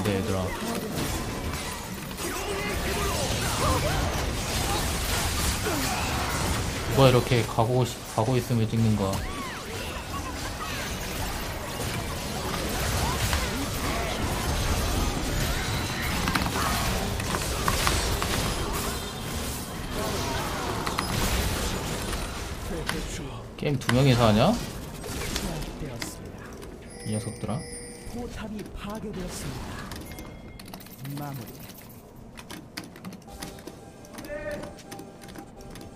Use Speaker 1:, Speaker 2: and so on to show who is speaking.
Speaker 1: 안돼 얘들아. 누가 이렇게 가고 있음을 찍는 거야. 게임 2명이서 하냐? 이 녀석들아.
Speaker 2: 포탑이 파괴되었습니다. 마무리.